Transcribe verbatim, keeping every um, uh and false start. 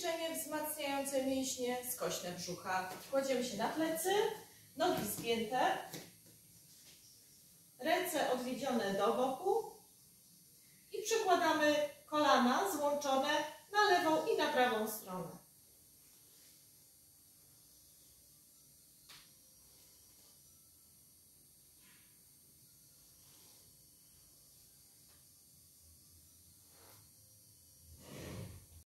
ćwiczenie wzmacniające mięśnie skośne brzucha. Kładziemy się na plecy, nogi zgięte, ręce odwiedzione do boku i przekładamy kolana złączone na lewą